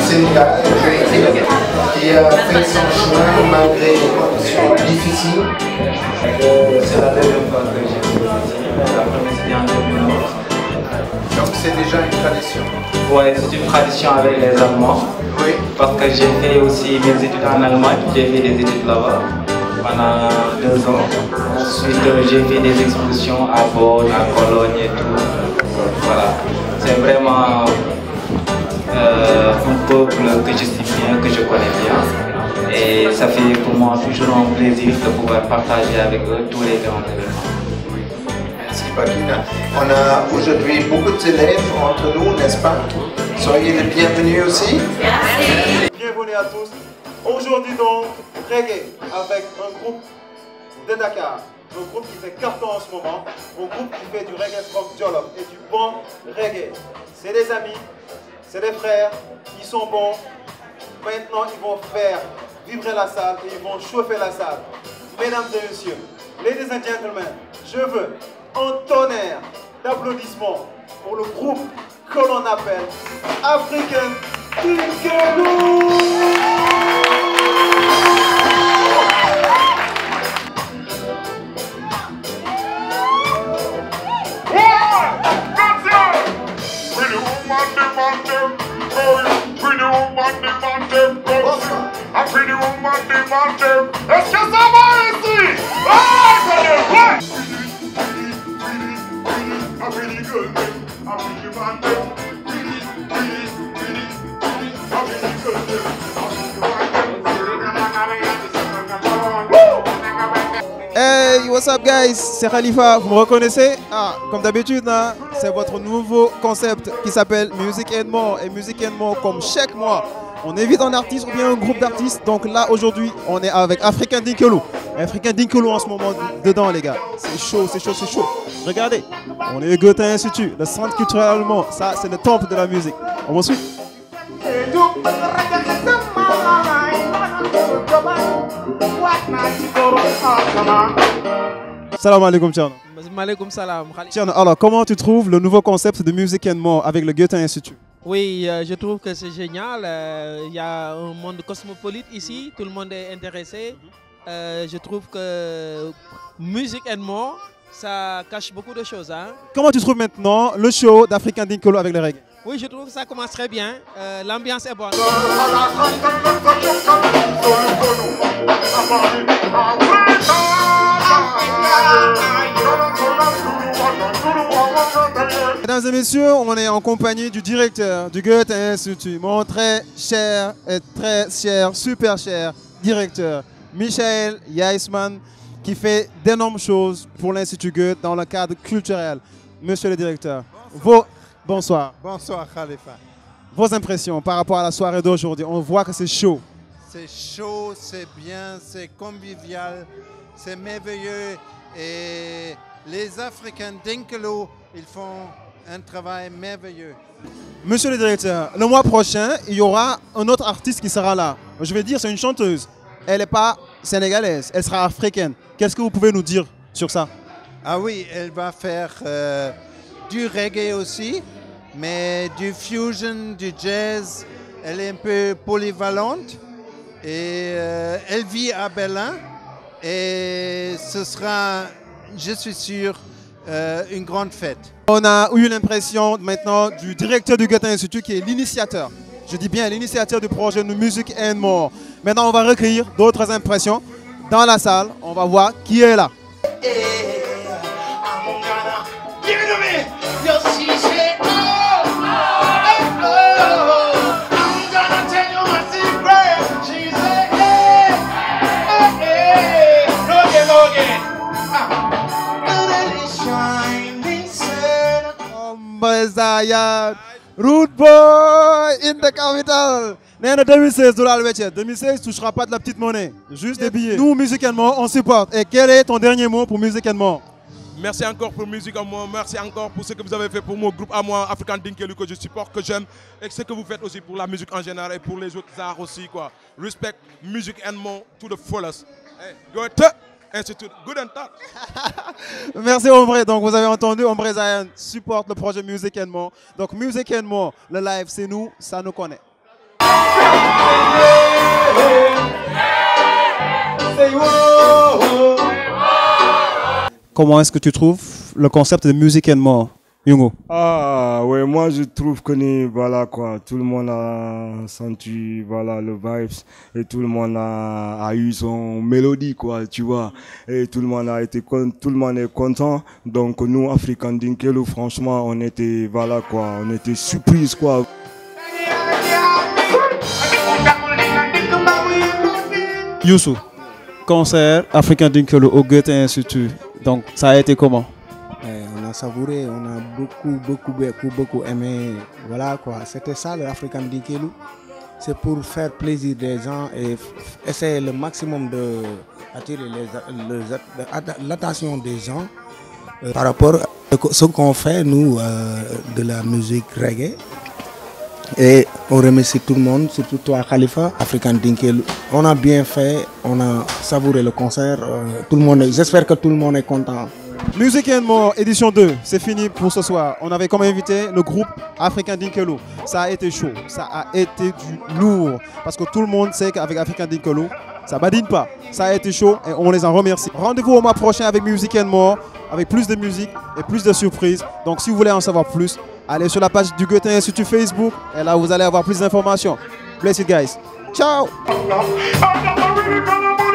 Sénégal, qui a fait son chemin malgré des conditions difficiles. C'est la deuxième fois que j'ai fait la première c'était en 2009. Donc c'est déjà une tradition. Ouais, c'est une tradition avec les Allemands. Oui. Parce que j'ai fait aussi mes études en Allemagne, j'ai fait des études là-bas pendant 2 ans. Ensuite, j'ai fait des expositions à Bonn, à Cologne et tout. Voilà. C'est vraiment un peuple que je sais bien, que je connais bien. Et ça fait pour moi toujours un plaisir de pouvoir partager avec eux tous les grands événements. Merci Bakina. On a aujourd'hui beaucoup d'élèves entre nous, n'est-ce pas? Soyez les bienvenus aussi. Bienvenue à tous. Aujourd'hui donc, reggae avec un groupe de Dakar. Un groupe qui fait carton en ce moment. Un groupe qui fait du reggae from Jolof et du bon reggae. C'est des amis, c'est des frères, ils sont bons. Maintenant, ils vont faire vibrer la salle et ils vont chauffer la salle. Mesdames et messieurs, ladies and gentlemen, je veux un tonnerre d'applaudissements pour le groupe que l'on appelle African Dinkeloo. Est-ce que ça va ici? Hey, what's up guys? C'est Khalifa, vous me reconnaissez? Ah, comme d'habitude, hein, c'est votre nouveau concept qui s'appelle Music and More. Et Music and More, comme chaque mois, on invite un artiste ou bien un groupe d'artistes. Donc là, aujourd'hui, on est avec African Dinkeloo. African Dinkeloo en ce moment dedans, les gars. C'est chaud, c'est chaud, c'est chaud. Regardez, on est au Goethe Institut, le centre culturel allemand. Ça, c'est le temple de la musique. On va suivre. Salam alaikum, Tcherno. Maaleykum salam. Tcherno, alors comment tu trouves le nouveau concept de Music and More avec le Goethe Institut? Oui, je trouve que c'est génial. Il y a un monde cosmopolite ici, tout le monde est intéressé. Je trouve que Music and More, ça cache beaucoup de choses. Hein. Comment tu trouves maintenant le show d'African Dinkeloo avec le reggae? Oui, je trouve que ça commence très bien. L'ambiance est bonne. Mesdames et messieurs, on est en compagnie du directeur du Goethe Institut, mon très cher et très cher, super cher directeur, Michael Yaisman, qui fait d'énormes choses pour l'Institut Goethe dans le cadre culturel. Monsieur le directeur, bonsoir. Bonsoir Khalifa. Vos impressions par rapport à la soirée d'aujourd'hui? On voit que c'est chaud. C'est chaud, c'est bien, c'est convivial, c'est merveilleux. Et les Africains Dinkeloo, ils font un travail merveilleux. Monsieur le directeur, le mois prochain, il y aura un autre artiste qui sera là. Je vais dire, c'est une chanteuse. Elle n'est pas sénégalaise, elle sera africaine. Qu'est-ce que vous pouvez nous dire sur ça? Ah oui, elle va faire du reggae aussi, mais du fusion, du jazz. Elle est un peu polyvalente et elle vit à Berlin. Et ce sera, je suis sûr, une grande fête. On a eu l'impression maintenant du directeur du Goethe Institut qui est l'initiateur. Je dis bien l'initiateur du projet de Music and More. Maintenant, on va recueillir d'autres impressions dans la salle. On va voir qui est là. Rude boy in the capital. 2016, $20 touchera pas de la petite monnaie, juste des billets. Nous, musicalement, on supporte. Et quel est ton dernier mot pour musicalement? Merci encore pour Music and More, merci encore pour ce que vous avez fait pour mon groupe à moi, African Dinkeloo, que je supporte, que j'aime, et ce que vous faites aussi pour la musique en général et pour les autres arts aussi, quoi. Respect Music and More to the fullest. Hey, Goethe Institute, good and tough. Merci Ombre. Donc vous avez entendu, Ombre Zion supporte le projet Music and More. Donc Music and More, le live c'est nous, ça nous connaît. Comment est-ce que tu trouves le concept de Music and More, Yungo? Ah ouais, moi je trouve que voilà quoi, tout le monde a senti voilà le vibes et tout le monde a eu son mélodie quoi, tu vois, et tout le monde est content. Donc nous African Dinkelu, franchement on était voilà quoi, on était surprise quoi. Youssou, concert African Dinkelu au Goethe Institut. Donc ça a été comment? On a savouré, on a beaucoup aimé. Voilà quoi, c'était ça le African Dinkelu. C'est pour faire plaisir des gens et essayer le maximum de attirer l'attention des gens par rapport à ce qu'on fait nous de la musique reggae. Et on remercie tout le monde, surtout toi Khalifa, African Dinkelu. On a bien fait, on a savouré le concert. J'espère que tout le monde est content. Music and More, édition 2, c'est fini pour ce soir. On avait comme invité le groupe African Dinkelu. Ça a été chaud, ça a été du lourd. Parce que tout le monde sait qu'avec African Dinkelu, ça badine pas. Ça a été chaud et on les en remercie. Rendez-vous au mois prochain avec Music and More, avec plus de musique et plus de surprises. Donc si vous voulez en savoir plus, allez sur la page du Goethe Institut Facebook et là vous allez avoir plus d'informations. Bless you guys. Ciao!